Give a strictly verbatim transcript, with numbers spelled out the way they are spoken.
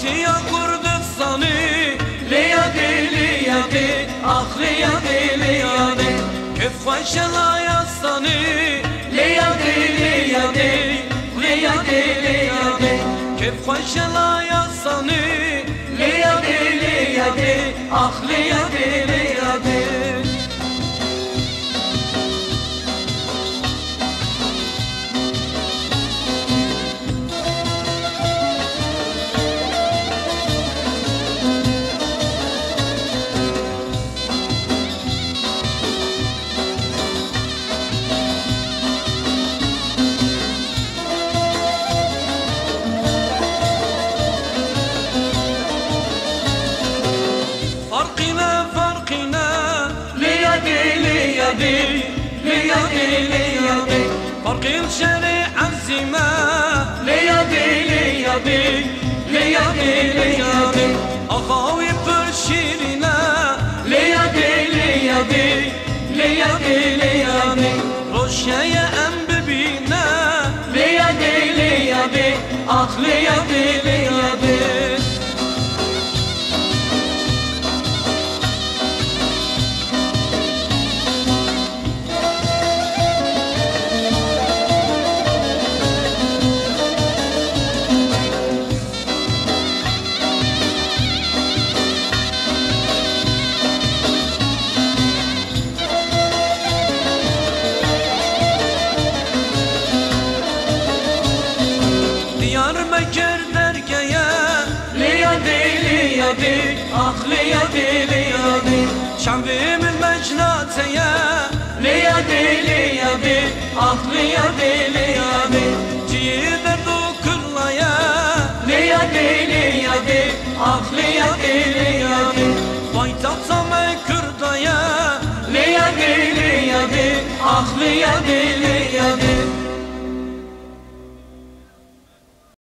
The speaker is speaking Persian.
Türkiye Kurdistan'ı liyadi liyadi ah liyadi liyadi kef hoşla yastanı liyadi liyadi liyadi liyadi kef hoşla yastanı liyadi liyadi ah liyadi liyadi ليادي ليادي ليادي فرق الشريعة عزيمة ليادي ليادي ليادي ليادي أخاوي برشيرنا ليادي ليادي ليادي ليادي رشايا أم ببينا ليادي ليادي أخ ليادي ليادي Diyarbakır dergeye liyadi liyadi ah liyadi liyadi Şambimin mecnateye liyadi liyadi ah liyadi liyadi Ciğer dokurlaya liyadi liyadi ah liyadi liyadi Baytapsa mekurdaya liyadi liyadi ah liyadi liyadi